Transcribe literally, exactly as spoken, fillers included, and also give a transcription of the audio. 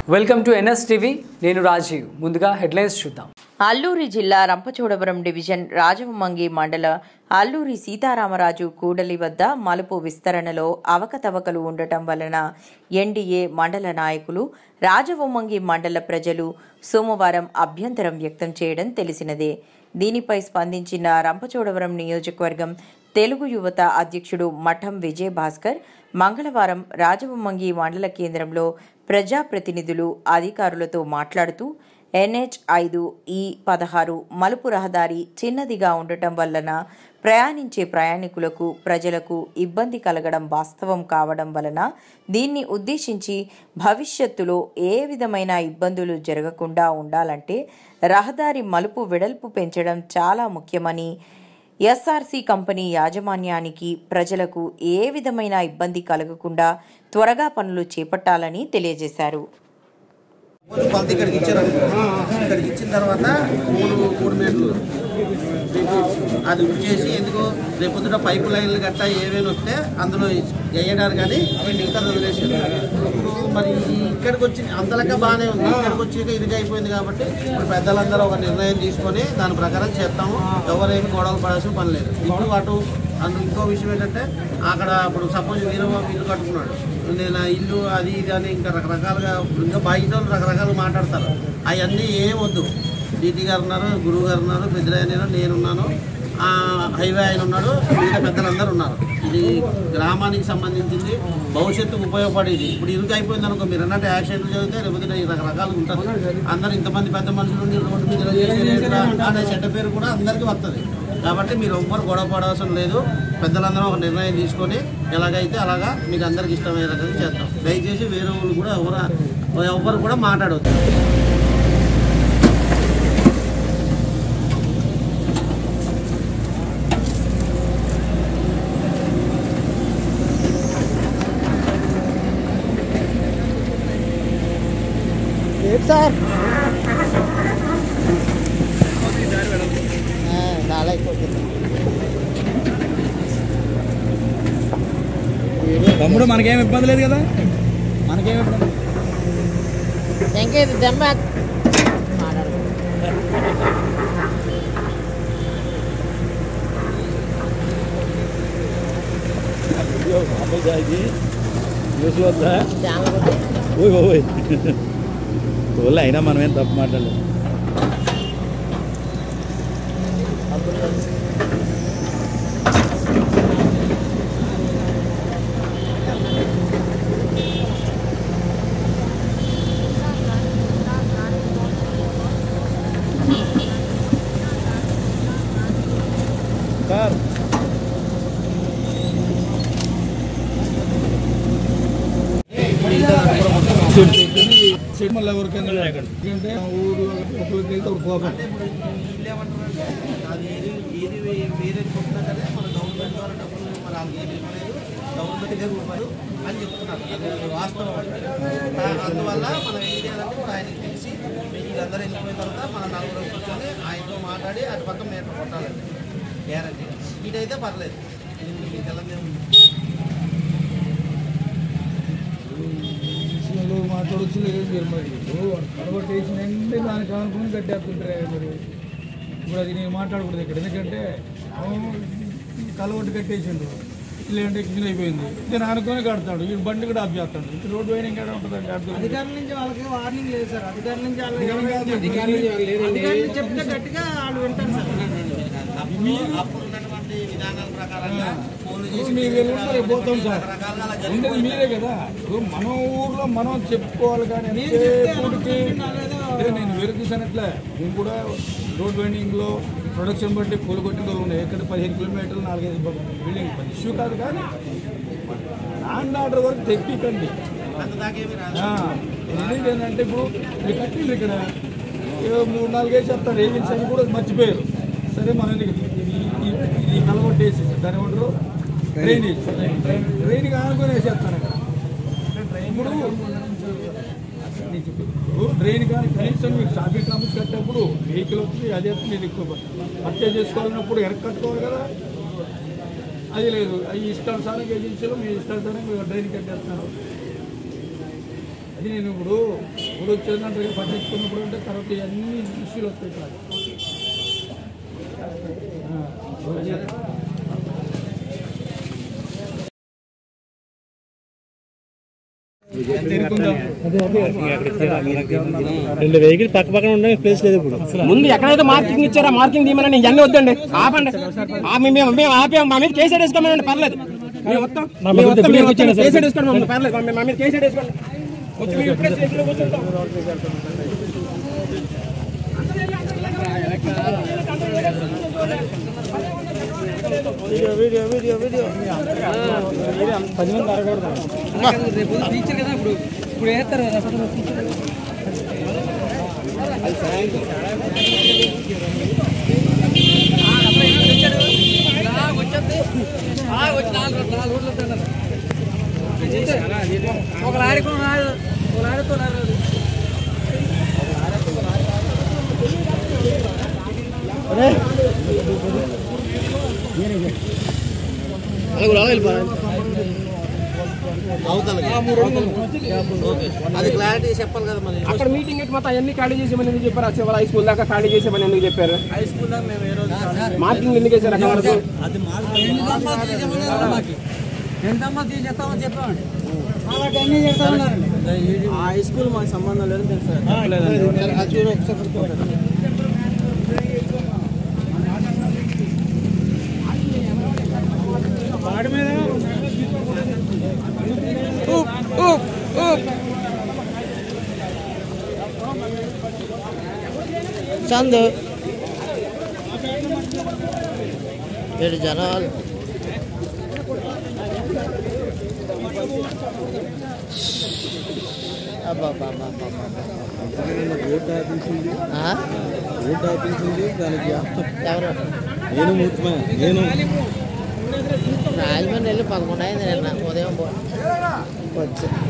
Welcome to NS TV. నేను రాజీవ్. ముందుగా headlines చూద్దాం. అల్లూరి జిల్లా రంపచోడవరం డివిజన్ రాజవమంగి మండల అల్లూరి సీతారామరాజు కూడలి వద్ద మలుపు విస్తరణలో అవకతవకలు ఉండటం వలన ఎన్డీఏ మండల నాయకులు, రాజవమంగి మండల ప్రజలు సోమవారం అభ్యంతరం వ్యక్తం చేయడం తెలిసినదే. దీనిపై స్పందించిన రంపచోడవరం నియోజకవర్గం తెలుగు యువత అధ్యక్షుడు మఠం విజయ్ భాస్కర్ మంగళవారం రాజవమంగి మండల కేంద్రంలో ప్రజాప్రతినిధులు, అధికారులతో మాట్లాడుతూ ఎన్హెచ్ ఐదు ఈ పదహారు మలుపు రహదారి చిన్నదిగా ఉండటం వలన ప్రయాణించే ప్రయాణికులకు, ప్రజలకు ఇబ్బంది కలగడం వాస్తవం కావడం వలన దీన్ని ఉద్దేశించి భవిష్యత్తులో ఏ విధమైన ఇబ్బందులు జరగకుండా ఉండాలంటే రహదారి మలుపు వెడల్పు పెంచడం చాలా ముఖ్యమని, ఎస్ఆర్సీ కంపెనీ యాజమాన్యానికి, ప్రజలకు ఏ విధమైన ఇబ్బంది కలగకుండా త్వరగా పనులు చేపట్టాలని తెలియజేశారు. ఇక్కడికి ఇచ్చారు. ఇక్కడికి ఇచ్చిన తర్వాత మూడు మూడు మీటర్లు అది చేసి ఎందుకు రేపొద్దున పైపు లైన్లు గట్టా ఏవైనా వస్తే అందులో వేయడారు, కానీ మిగతా వదిలేసారు. ఇప్పుడు మరి ఇక్కడికి వచ్చి అంతలక బాగానే ఉంది, ఇక్కడికి వచ్చాక ఇదిగా అయిపోయింది. కాబట్టి ఇప్పుడు పెద్దలందరూ ఒక నిర్ణయం తీసుకొని దాని ప్రకారం చేస్తాము. ఎవరేమి గొడవలు పడాల్సిన పని లేదు. ఇప్పుడు అటు అందులో ఇంకో విషయం ఏంటంటే, అక్కడ ఇప్పుడు సపోజ్ వీరబాబు ఇల్లు కట్టుకున్నాడు, నేను ఇల్లు అది ఇది అని ఇంకా రకరకాలుగా ఇంకా బయట రకరకాలు మాట్లాడతారు. అవన్నీ ఏం వద్దు. డీటీ గారు ఉన్నారు, గురువు గారు ఉన్నారు, పెద్దరాయన, నేనున్నాను, హైవే ఆయన ఉన్నాడు, మిగతా పెద్దలందరూ ఉన్నారు. ఇది గ్రామానికి సంబంధించింది, భవిష్యత్తుకు ఉపయోగపడేది. ఇప్పుడు ఇరుకు అయిపోయింది అనుకో, మీరు అన్నట్టు యాక్సిడెంట్లు చదివితే రేపు రకరకాలుగా ఉంటారు. అందరూ ఇంతమంది పెద్ద మనుషులు ఉండి రోడ్డు మీద అనే చెడ్డ పేరు కూడా అందరికీ వస్తుంది. కాబట్టి మీరు ఎవ్వరు గొడవ పడవలసిన లేదు. పెద్దలందరూ ఒక నిర్ణయం తీసుకొని ఎలాగైతే అలాగా మీకు అందరికి ఇష్టమైన రకంగా చేస్తాం. దయచేసి వేరే వాళ్ళు కూడా ఎవరు ఎవ్వరు కూడా మాట్లాడవద్దు. సార్ తమ్ముడు మనకేం ఇబ్బంది లేదు కదా, మనకేం ఇబ్బంది. ఇంకేది దెమ్మ ఓలే అయినా మనమేం తప్పు మాట్లాడలేదు. సార్ మళ్ళీ ఎవరికైనా ఎందుకంటే ఊరు ఒకరికి వెళ్తే ఒక కోపం. అది ఏది ఏది వేరే చెప్తున్నా కదా, మన గవర్నమెంట్ ద్వారా డబ్బులు మరి వాళ్ళకి ఏది ఇవ్వలేదు, గవర్నమెంట్ రూపాయలు అని చెప్తున్నారు. అది వాస్తవం. అందువల్ల మనం ఏం చేయాలంటే ఇప్పుడు ఆయనకి తెలిసి వీళ్ళందరూ వెళ్ళిపోయిన తర్వాత మన నలుగురు కూర్చొని ఆయనతో మాట్లాడి అటు పక్క మీటర్ కొట్టాలండి, గ్యారంటీ. ఇదైతే పర్లేదు, ఇది తెలంగాణ మాట్లాడవచ్చు లేదు. మీరు మరి కలవట్ వేసినంటే దానికి అనుకుని కట్టేస్తుంటారే. మరి ఇప్పుడు అది నేను మాట్లాడకూడదు ఇక్కడ, ఎందుకంటే కలవట్టు కట్టేసిండు, లేదంటే ఎక్కిన అయిపోయింది. నేను అనుకుని కడతాడు, ఈ బండి కూడా ఆఫ్ చేస్తాడు. ఇప్పుడు రోడ్డు పోయిన ఇంకా ఉంటుందండి. అధికారుల నుంచి వాళ్ళకి వార్నింగ్ లేదు సార్. అధికారుల నుంచి అధికారులు చెప్తే గట్టిగా వాళ్ళు వింటారు సార్. అప్పుడున్నటువంటి విధానాల ప్రకారంగా పోతాం సార్. ఉండేది మీరే కదా. మన ఊర్లో మనం చెప్పుకోవాలి, కానీ నేను వేరే చూసానట్లే. మేము కూడా రోడ్ వైండింగ్లో ప్రొడక్షన్ బట్టి పూలు కొట్టిన వాళ్ళు ఉన్నాయి. ఎక్కడ పదిహేను కిలోమీటర్లు నాలుగైదు బిల్డింగ్ ఇష్యూ కాదు, కానీ ల్యాండ్ ఆర్డర్ వరకు తెప్పికండి. ఏంటంటే ఇప్పుడు మీరు కట్టింది ఇక్కడ మూడు నాలుగేసి చెప్తారు, ఏజెన్సీ అని కూడా మర్చిపోయారు. సరే మనం ఇది కలవట్టు వేసేసి దాని ఏమంటారు డ్రైనేజ్ డ్రైన్కి ఆనుకొని వేసేస్తాను అక్కడ. ఇప్పుడు డ్రైన్ కానీ కనీసం మీకు షాపింగ్ కాంప్లెక్స్ కట్టేటప్పుడు వెహికల్ వచ్చి అదే మీరు ఎక్కువ పర్చేజ్ చేసుకోవాలన్నప్పుడు ఎరక్ కట్టుకోవాలి కదా. అది లేదు, ఈ ఇష్టానుసారంగా ఏజెన్సీలో మీ ఇష్టానుసారంగా డ్రైన్ కట్టేస్తున్నారు. అది నేను ఇప్పుడు ఇప్పుడు వచ్చేదంటే పట్టించుకున్నప్పుడు అంటే తర్వాత అన్ని ఇష్యూలు వస్తాయి కాదు. రెండు వెహికల్ పక్క పక్కన ఉండే ప్లేస్ లేదు ఇప్పుడు. ముందు ఎక్కడైతే మార్కింగ్ ఇచ్చారో మార్కింగ్ తీయమని ఇవన్నీ వద్దండి, ఆపండి. మేము మేము ఆపే మా మీద కేసు వేసుకోమని పర్లేదు, మేము వస్తాం కేసు వేసుకోండి పర్లేదు, మా మీద కేసు వేసుకోండి. వచ్చి మేము ఇప్పుడే స్టేషన్లో కూర్చుంటాం. వీడియో వీడియో వీడియో పది మంది అరగకూడదు టీచర్ కదా, ఇప్పుడు ఇప్పుడు వేస్తారు కదా. ఒక లారీకు ఒక లారీతో అది క్లారిటీ చెప్పాలి కదా మరి. అక్కడ మీటింగ్ మొత్తం అవన్నీ ఖాళీ చేసేమని ఎందుకు చెప్పారు? చివరి హై స్కూల్ దాకా ఖాళీ చేసేమని ఎందుకు చెప్పారు? హై స్కూల్ దాకా మేము ఏ రోజు మార్కింగ్ ఎందుకు వేసారు అక్కడ వరకు? ఎంతమ్మా తీసేస్తామని చెప్పామండి, అలాంటి అన్నీ చేస్తా ఉన్నారండి. ఆ హై స్కూల్ మాకు సంబంధం లేదు తెలుసు. అది చూడ ఒకసారి వాడి మీద చందు ఏడు జనాలు రోడ్డు ఆపించింది రోడ్డు ఆపించింది దానికి ఎవరు నేను మూర్తిమా నేను రాజమండ్రి వెళ్ళి పదకొండు అయింది నిన్న ఉదయం వచ్చి